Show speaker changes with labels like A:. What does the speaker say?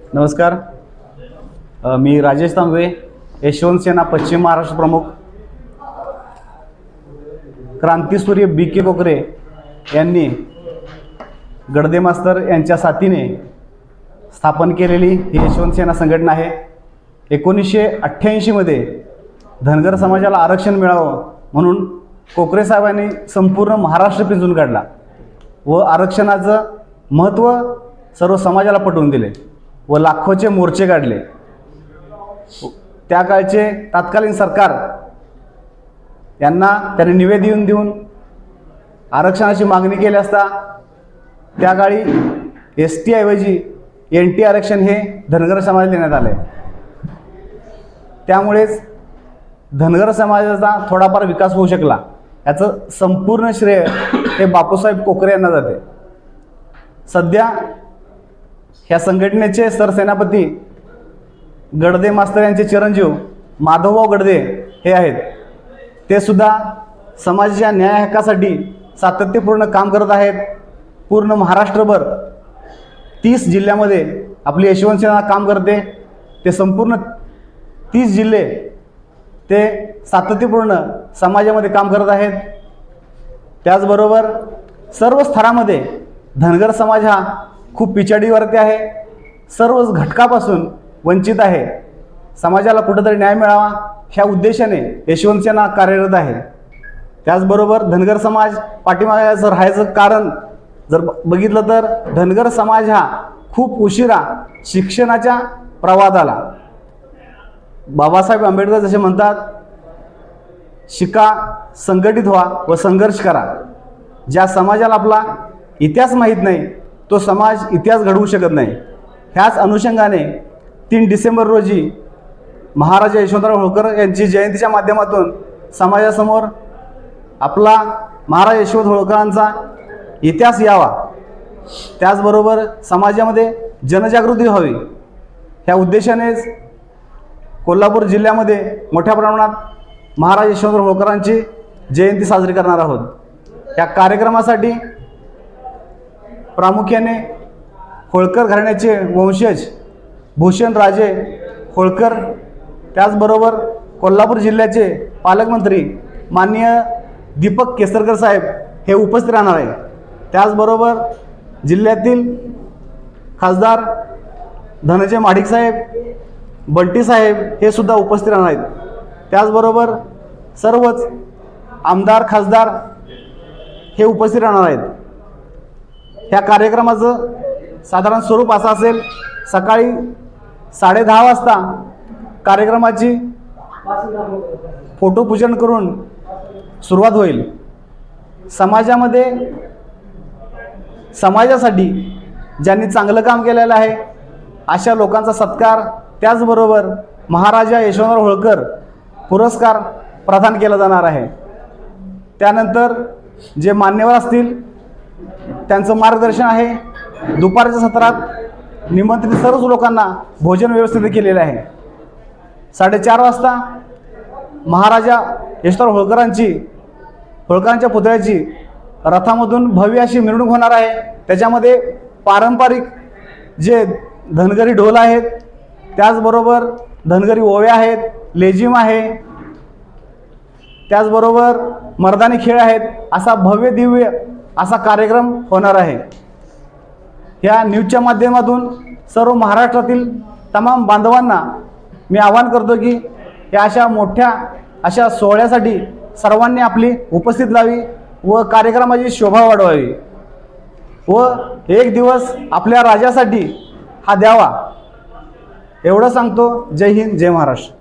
A: नमस्कार. मी राजेश तांबे, यशवंत सेना पश्चिम महाराष्ट्र प्रमुख. क्रांतीसूर्य BK कोकरे यांनी गडदे मास्तर यांच्या साथीने स्थापन केलेली ही यशवंत सेना संघटना आहे. 1988 मध्ये धनगर समाजाला आरक्षण मिळावं म्हणून कोकरे साहेबांनी संपूर्ण महाराष्ट्र पिंजून काढला व आरक्षणाचं महत्त्व सर्व समाजाला पटवून दिले व लाखोचे मोर्चे काढले. त्या काळचे तत्कालीन सरकार यांना त्याने निवेदन देऊन आरक्षणाची मागणी केली असता त्या काळी ST ऐवजी NT आरक्षण हे धनगर समाजाला देण्यात आले. त्यामुळेच धनगर समाजाचा थोडाफार विकास होऊ शकला. याचं संपूर्ण श्रेय हे बापूसाहेब कोकरे यांना जाते. सध्या ह्या संघटनेचे सरसेनापती गडदे मास्तर यांचे चिरंजीव माधवभाऊ गडदे हे आहेत. ते सुद्धा समाजाच्या न्याय हक्कासाठी सातत्यपूर्ण काम करत आहेत. पूर्ण महाराष्ट्रभर 30 जिल्ह्यामध्ये आपली यशवंत सेना काम करते. ते संपूर्ण 30 जिल्हे ते सातत्यपूर्ण समाजामध्ये काम करत आहेत. त्याचबरोबर सर्व स्तरामध्ये धनगर समाज हा खूप पिछाडीवरती आहे. सर्वच घटकापासून वंचित आहे. समाजाला कुठेतरी न्याय मिळावा ह्या उद्देशाने यशवंत सेना कार्यरत आहे. त्याचबरोबर धनगर समाज पाठीमागे राहायचं कारण जर बघितलं तर धनगर समाज हा खूप उशिरा शिक्षणाच्या प्रवाहात आला. बाबासाहेब आंबेडकर जसे म्हणतात, शिका, संघटित व्हा व संघर्ष करा. ज्या समाजाला आपला इतिहास माहीत नाही तो समाज इतिहास घडवू शकत नाही. ह्याच अनुषंगाने 3 डिसेंबर रोजी महाराजा यशवंतराव होळकर यांची जयंतीच्या माध्यमातून समाजासमोर आपला महाराज यशवंत होळकरांचा इतिहास यावा, त्याचबरोबर समाजामध्ये जनजागृती व्हावी ह्या उद्देशानेच कोल्हापूर जिल्ह्यामध्ये मोठ्या प्रमाणात महाराज यशवंतराव होळकरांची जयंती साजरी करणार आहोत. या कार्यक्रमासाठी प्रामुख्याने होळकर घराण्याचे वंशज भूषण राजे होळकर, त्याचबरोबर कोल्हापूर जिल्ह्याचे पालकमंत्री माननीय दीपक केसरकर साहेब हे उपस्थित राहणार आहे. त्याचबरोबर जिल्ह्यातील खासदार धनंजय महाडिक साहेब, बंटी साहेब हे सुद्धा उपस्थित राहणार आहेत. त्याचबरोबर सर्वच आमदार खासदार हे उपस्थित राहणार आहेत. ह्या कार्यक्रमाचं साधारण स्वरूप असं असेल, सकाळी 10:30 वाजता कार्यक्रमाची फोटोपूजन करून सुरुवात होईल. समाजासाठी ज्यांनी चांगलं काम केलेलं आहे अशा लोकांचा सत्कार, त्याचबरोबर महाराजा यशवंतराव होळकर पुरस्कार प्रदान केला जाणार आहे. त्यानंतर जे मान्यवर असतील त्यांचं मार्गदर्शन आहे. दुपारच्या सत्रात निमंत्रित सर्वच लोकांना भोजन व्यवस्थित केलेलं आहे. 4:30 वाजता महाराजा यशवंतराव होळकरांच्या पुतळ्याची रथामधून भव्य अशी मिरवणूक होणार आहे. त्याच्यामध्ये पारंपरिक जे धनगरी ढोल आहेत, त्याचबरोबर धनगरी ओव्या आहेत, लेझिम आहे, त्याचबरोबर मर्दानी खेळ आहेत. असा भव्य दिव्य असा कार्यक्रम होणार आहे. ह्या न्यूजच्या माध्यमातून सर्व महाराष्ट्रातील तमाम बांधवांना मी आवाहन करतो की या अशा मोठ्या अशा सोहळ्यासाठी सर्वांनी आपली उपस्थिती लावी व कार्यक्रमाची शोभा वाढवावी व एक दिवस आपल्या राजासाठी हा द्यावा. एवढं सांगतो. जय हिंद, जय महाराष्ट्र.